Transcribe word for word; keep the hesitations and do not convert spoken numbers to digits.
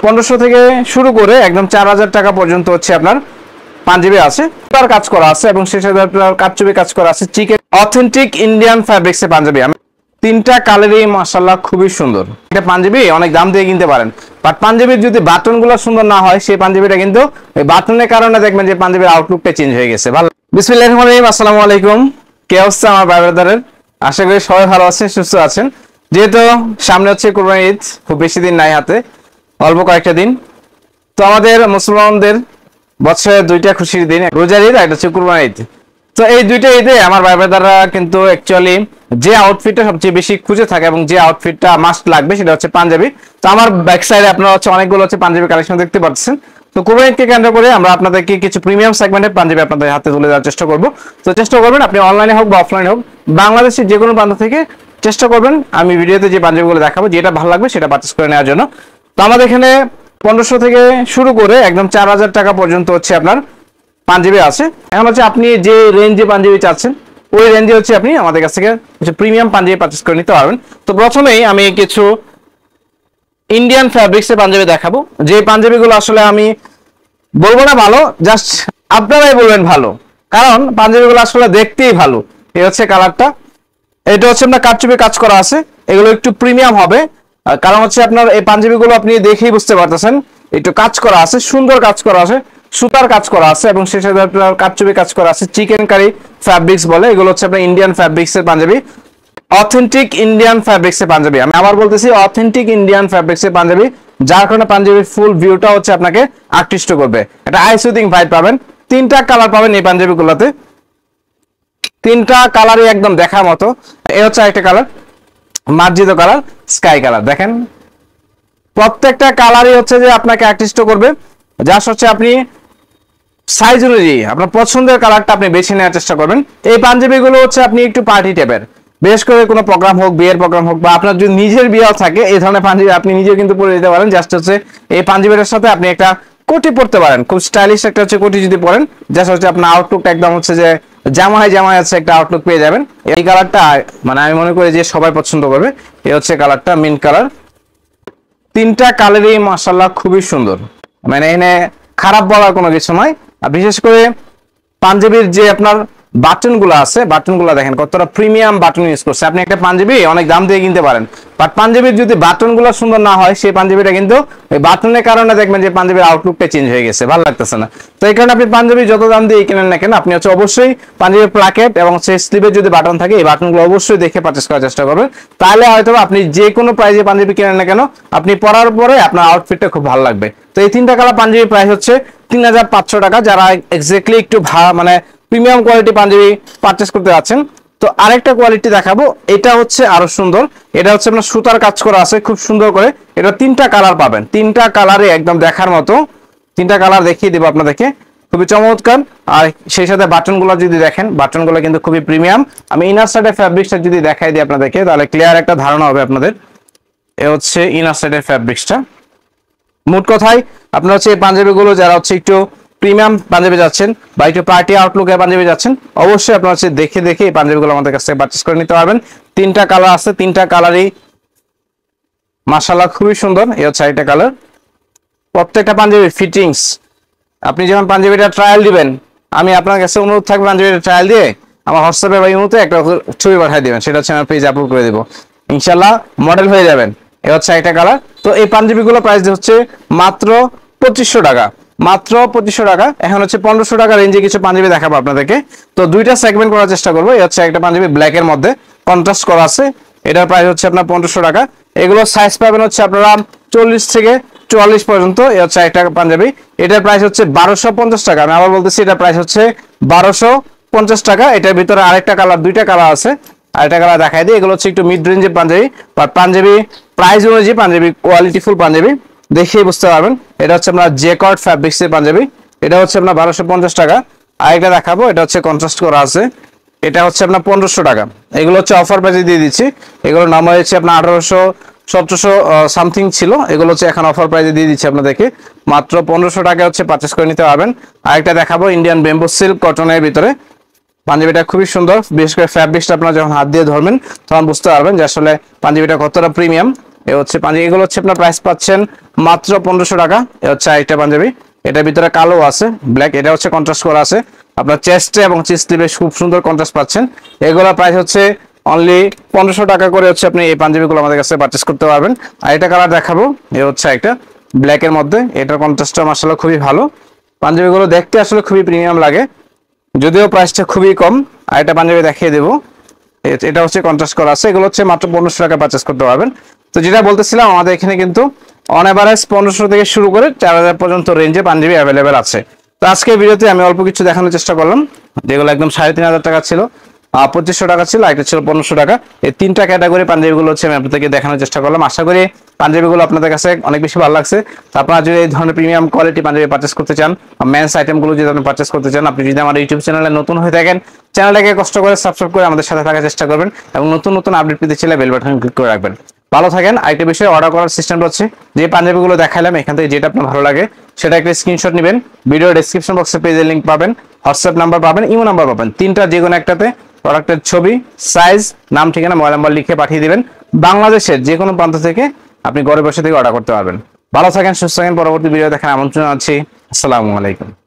পনেরোশো থেকে শুরু করে একদম চার হাজার টাকা পর্যন্ত হচ্ছে আপনার পাঞ্জাবি আছে, তার কাজ করা আছে এবং সেই সাথে আপনার কারচুপি কাজ করা আছে। চিকেন অথেন্টিক ইন্ডিয়ান ফ্যাব্রিক্সের পাঞ্জাবি, আমি তিনটা কালারই মাশাআল্লাহ খুবই সুন্দর। এটা পাঞ্জাবি অনেক দাম দিয়ে কিনতে পারেন, বাট পাঞ্জাবির যদি বাটনগুলো সুন্দর না হয় সেই পাঞ্জাবিটা কিন্তু ওই বাটনের কারণে দেখবেন যে পাঞ্জাবির আউটলুকটা চেঞ্জ হয়ে গেছে। ভালো, বিসমিল্লাহির রহমানির রহিম, আসসালামু আলাইকুম। কে অবস্থা আমার ভাই ব্রাদারের? আশা করি সবাই ভালো আছেন, সুস্থ আছেন। যেহেতু সামনে হচ্ছে কুরবানি ঈদ, খুব বেশি দিন নাই হাতে, অল্প কয়েকটা দিন। তো আমাদের মুসলমানদের বছরে দুইটা খুশির দিন, রোজার ঈদ আর একটা হচ্ছে কুরবানি ঈদ। তো এই দুইটা ঈদে আমার ভাই ব্রাদাররা কিন্তু অ্যাকচুয়ালি যে আউটফিটটা সবচেয়ে বেশি খুঁজে থাকে এবং যে আউটফিটটা মাস্ট লাগবে সেটা হচ্ছে পাঞ্জাবি। তো আমার ব্যাক সাইডে আপনারা হচ্ছে অনেকগুলো হচ্ছে পাঞ্জাবি কালেকশন দেখতে পাচ্ছেন। তো কুরবানি ঈদকে কেন্দ্র করে আমরা আপনাদেরকে কিছু প্রিমিয়াম সেগমেন্টের পাঞ্জাবি আপনাদের হাতে তুলে দেওয়ার চেষ্টা করব। তো চেষ্টা করবেন আপনি অনলাইনে হোক বা অফলাইনে হোক, বাংলাদেশের যে কোনো প্রান্ত থেকে চেষ্টা করবেন আমি ভিডিওতে যে পাঞ্জাবিগুলো দেখাবো যেটা ভালো লাগবে সেটা পারচেজ করে নেওয়ার জন্য। তো আমাদের এখানে পনেরোশো থেকে শুরু করে একদম চার হাজার টাকা পর্যন্ত হচ্ছে আপনার পাঞ্জাবি আছে। এখন হচ্ছে আপনি যে রেঞ্জে পাঞ্জাবি চাচ্ছেন ওই রেঞ্জে হচ্ছে আপনি আমাদের কাছ থেকে প্রিমিয়াম পাঞ্জাবি পারচেজ করে নিতে পারবেন। তো প্রথমেই আমি কিছু ইন্ডিয়ান ফ্যাব্রিক্সের পাঞ্জাবি দেখাবো, যে পাঞ্জাবিগুলো আসলে আমি বলবো না ভালো, জাস্ট আপনারাই বলবেন ভালো, কারণ পাঞ্জাবিগুলো আসলে দেখতেই ভালো। এই হচ্ছে কালারটা, এটা হচ্ছে আপনার কারচুপি কাজ করা আছে, এগুলো একটু প্রিমিয়াম হবে কারণ হচ্ছে আপনার এই পাঞ্জাবিগুলো আপনি দেখেই বুঝতে পারতেছেন একটু কাজ করা আছে, সুন্দর কাজ করা আছে, সুতার কাজ করা আছে এবং সেই সাথে আপনার কারচুপি কাজ করা আছে। চিকেন কারি ফ্যাব্রিক্স বলে, এগুলো হচ্ছে আপনার ইন্ডিয়ান ফ্যাব্রিক্সের পাঞ্জাবি, অথেন্টিক ইন্ডিয়ান ফ্যাব্রিক্সের পাঞ্জাবি। আমি আবার বলতেছি অথেন্টিক ইন্ডিয়ান ফ্যাব্রিক্সের পাঞ্জাবি, যার কারণে পাঞ্জাবির ফুল ভিউটা হচ্ছে আপনাকে আকৃষ্ট করবে। একটা আই সুদিং ভাইব পাবেন। তিনটা কালার পাবেন এই পাঞ্জাবিগুলোতে, তিনটা কালারই একদম দেখার মতো। এই হচ্ছে একটা কালার মার্জিত কালার, স্কাই কালার। দেখেন প্রত্যেকটা কালারই হচ্ছে যে আপনাকে আকৃষ্ট করবে। জাস্ট হচ্ছে আপনি সাইজ অনুযায়ী আপনার পছন্দের কালারটা আপনি বেছে নেওয়ার চেষ্টা করবেন। এই পাঞ্জাবিগুলো হচ্ছে আপনি একটু পার্টি টাইপের, বেশ করে কোনো প্রোগ্রাম হোক, বিয়ের প্রোগ্রাম হোক, বা আপনার যদি নিজের বিয়েও থাকে এই ধরনের পাঞ্জাবি আপনি নিজেও কিন্তু পরে দিতে পারেন। জাস্ট হচ্ছে এই পাঞ্জাবিটার সাথে আপনি একটা কোটি পরতে পারেন, খুব স্টাইলিশ একটা হচ্ছে কোটি যদি পরেন, জাস্ট হচ্ছে আপনার আউটলুকটা একদম হচ্ছে যে জামাই জামাই আছে একটা আউটলুক পেয়ে যাবেন। এই কালারটা মানে আমি মনে করি যে সবাই পছন্দ করবে। এই হচ্ছে কালারটা, মিন্ট কালার। তিনটা কালারই মাশাআল্লাহ খুবই সুন্দর, মানে এখানে খারাপ বলার কোনো কিছু নয়। আর বিশেষ করে পাঞ্জাবির যে আপনার বাটনগুলো আছে, বাটনগুলো দেখেন কতটা প্রিমিয়াম বাটন ইউজ করছে। আপনি একটা পাঞ্জাবি অনেক দাম দিয়ে কিনতে পারেন, বাট পাঞ্জাবির যদি বাটনগুলো সুন্দর না হয় সেই পাঞ্জাবিটা কিন্তু ওই বাটনের কারণে দেখবেন যে পাঞ্জাবির আউটলুকটা চেঞ্জ হয়ে গেছে, ভালো লাগতেছে না। তো এই কারণে আপনি পাঞ্জাবি যত দাম দিয়ে কিনেন না কেন, আপনি হচ্ছে অবশ্যই পাঞ্জাবির প্লাকেট এবং সেই স্লিভের যদি বাটন থাকে এই বাটনগুলো অবশ্যই দেখে পারচেজ করার চেষ্টা করবেন। তাহলে হয়তো আপনি যে কোনো প্রাইজে পাঞ্জাবি কিনেন না কেন, আপনি পরার পরে আপনার আউটফিটটা খুব ভালো লাগবে। তো এই তিনটা কালার পাঞ্জাবির প্রাইস হচ্ছে তিন হাজার পাঁচশো টাকা। যারা এক্স্যাক্টলি একটু মানে প্রিমিয়াম কোয়ালিটি পাঞ্জাবি পারচেজ করতে যাচ্ছেন, তো আরেকটা কোয়ালিটি দেখাবো, এটা হচ্ছে আরো সুন্দর। এটা হচ্ছে আপনার সুতার কাজ করা আছে খুব সুন্দর করে। এটা তিনটা কালার পাবেন, তিনটা কালারে একদম দেখার মতো, তিনটা কালার দেখিয়ে দেবো আপনাদেরকে, খুবই চমৎকার। আর সেই সাথে বাটনগুলো যদি দেখেন, বাটনগুলো কিন্তু খুবই প্রিমিয়াম। আমি ইনার সাইডের ফ্যাব্রিক্সটা যদি দেখাই দিই আপনাদেরকে, তাহলে ক্লিয়ার একটা ধারণা হবে আপনাদের। এ হচ্ছে ইনার সাইডের ফ্যাব্রিক্সটা। মোট কথায় আপনার হচ্ছে এই পাঞ্জাবিগুলো যারা হচ্ছে একটু প্রিমিয়াম পাঞ্জাবি যাচ্ছেন বা একটু পার্টি আউটলুকের পাঞ্জাবি যাচ্ছেন, অবশ্যই আপনার হচ্ছে দেখে দেখে এই পাঞ্জাবিগুলো আমাদের কাছ থেকে পারচেজ করে নিতে পারবেন। তিনটা কালার আছে, তিনটা কালারই মাশাআল্লাহ খুবই সুন্দর। এই হচ্ছে একটা কালার। প্রত্যেকটা পাঞ্জাবির ফিটিংস, আপনি যখন পাঞ্জাবিটা ট্রায়াল দিবেন, আমি আপনার কাছে অনুরোধ থাকবে পাঞ্জাবিটা ট্রায়াল দিয়ে আমার হোয়াটসঅ্যাপে বা ইমোতে একটা ছবি পাঠিয়ে দিবেন, সেটা হচ্ছে আমার পেজে আপলোড করে দেবো, ইনশাল্লাহ মডেল হয়ে যাবেন। এ হচ্ছে একটা কালার। তো এই পাঞ্জাবিগুলো প্রাইস হচ্ছে মাত্র পঁচিশশো টাকা, মাত্র পঁচিশশো টাকা। এখন হচ্ছে পনেরোশো টাকা রেঞ্জে কিছু পাঞ্জাবি দেখাবো আপনাদেরকে। তো দুইটা সেগমেন্ট করার চেষ্টা করবো। এই হচ্ছে একটা পাঞ্জাবি ব্ল্যাকের মধ্যে কন্ট্রাস্ট করা আছে, এটার প্রাইস হচ্ছে আপনার পনেরোশো টাকা। এগুলো সাইজ পাবেন হচ্ছে আপনারা চল্লিশ থেকে চুয়াল্লিশ পর্যন্ত। এই হচ্ছে একটা পাঞ্জাবি, এটার প্রাইস হচ্ছে বারোশো পঞ্চাশ টাকা। আমি আবার বলতেছি এটার প্রাইস হচ্ছে বারোশো পঞ্চাশ টাকা। এটার ভিতরে আরেকটা কালার, দুইটা কালার আছে, আরেকটা কালার দেখাই দিই। এগুলো হচ্ছে একটু মিড রেঞ্জের পাঞ্জাবি, বাট পাঞ্জাবি প্রাইস অনুযায়ী পাঞ্জাবি কোয়ালিটি ফুল পাঞ্জাবি, দেখেই বুঝতে পারবেন। এটা হচ্ছে আপনার জেকর্ড ফ্যাব্রিক্সের পাঞ্জাবি, এটা হচ্ছে আপনার বারোশো পঞ্চাশ টাকা। আরেকটা দেখাবো, এটা হচ্ছে কন্ট্রাস্ট করা আছে, এটা হচ্ছে আপনার পনেরোশো টাকা। এগুলো হচ্ছে অফার প্রাইসে দিয়ে দিচ্ছি। এগুলো নাম হচ্ছে আপনার আঠারোশো সতেরোশো সামথিং ছিল, এগুলো হচ্ছে এখন অফার প্রাইসে দিয়ে দিচ্ছি আপনাদেরকে মাত্র পনেরোশো টাকা হচ্ছে পারচেস করে নিতে পারবেন। আরেকটা দেখাবো ইন্ডিয়ান বেম্বো সিল্ক কটনের ভিতরে, পাঞ্জাবিটা খুবই সুন্দর। বিশেষ করে ফ্যাব্রিক্সটা আপনারা যখন হাত দিয়ে ধরবেন তখন বুঝতে পারবেন যে আসলে পাঞ্জাবিটা কতটা প্রিমিয়াম। এ হচ্ছে পাঞ্জাবি, এগুলো হচ্ছে আপনার প্রাইস পাচ্ছেন মাত্র পনেরোশো টাকা। এ হচ্ছে আরেকটা পাঞ্জাবি, এটার ভিতরে কালো আছে, ব্ল্যাক, এটা হচ্ছে কন্ট্রাস্ট করা আছে। আপনার চেস্টে এবং চিস্টে বেশ খুব সুন্দর কন্ট্রাস্ট পাচ্ছেন। এগুলোর প্রাইস হচ্ছে অনলি পনেরোশো টাকা করে হচ্ছে আপনি এই পাঞ্জাবিগুলো আমাদের কাছে পারচেস করতে পারবেন। আর এটা কালার দেখাবো, এ হচ্ছে একটা ব্ল্যাকের মধ্যে, এটার কন্ট্রাস্টটা মাশাআল্লাহ খুবই ভালো। পাঞ্জাবিগুলো দেখতে আসলে খুবই প্রিমিয়াম লাগে, যদিও প্রাইসটা খুবই কম। আর এটা পাঞ্জাবি দেখিয়ে দেবো, এটা হচ্ছে কন্ট্রাস্ট করা আছে, এগুলো হচ্ছে মাত্র পনেরোশো টাকা পারচেস করতে পারবেন। তো যেটা বলতেছিলাম, আমাদের এখানে কিন্তু অন এভারেজ পনেরোশো থেকে শুরু করে চার হাজার পর্যন্ত রেঞ্জে পাঞ্জাবি অ্যাভেলেবেল আছে। তো আজকের ভিডিওতে আমি অল্প কিছু দেখানোর চেষ্টা করলাম, যেগুলো একদম সাড়ে তিন হাজার টাকা ছিল, পঁচিশশো টাকা ছিল, একটা ছিল পনেরোশো টাকা। এই তিনটা ক্যাটাগরি পাঞ্জাবিগুলো হচ্ছে আমি আপনাদেরকে দেখানোর চেষ্টা করলাম। আশা করি পাঞ্জাবিগুলো আপনাদের কাছে অনেক বেশি ভালো লাগছে। তো আপনারা যদি এই ধরনের প্রিমিয়াম কোয়ালিটি পাঞ্জাবি পারচেস করতে চান, মেন্স আইটেমগুলো যদি আপনি পারচেস করতে চান, আপনি যদি আমার ইউটিউব চ্যানেলে নতুন হয়ে থাকেন, চ্যানেলটাকে কষ্ট করে সাবস্ক্রাইব করে আমাদের সাথে থাকার চেষ্টা করবেন এবং নতুন নতুন আপডেট পেতে চাইলে বেল বাটন ক্লিক করে রাখবেন। ভালো থাকেন। আরেকটা বিষয়, অর্ডার করার সিস্টেমটা হচ্ছে, যে পাঞ্জাবিগুলো দেখালাম এখান থেকে যেটা আপনার ভালো লাগে সেটা একটা স্ক্রিনশট নেবেন, ভিডিও ডেসক্রিপশন বক্সে পেজের লিংক পাবেন, হোয়াটসঅ্যাপ নাম্বার পাবেন, ইমো নাম্বার পাবেন, তিনটা যে কোনো একটাতে প্রোডাক্টের ছবি, সাইজ, নাম, ঠিকানা, মোবাইল নাম্বার লিখে পাঠিয়ে দিবেন। বাংলাদেশের যে কোনো প্রান্ত থেকে আপনি ঘরে বসে থেকে অর্ডার করতে পারবেন। ভালো থাকেন, সুস্থ থাকেন। পরবর্তী ভিডিও দেখার আমন্ত্রণ আছি। আসসালামু আলাইকুম।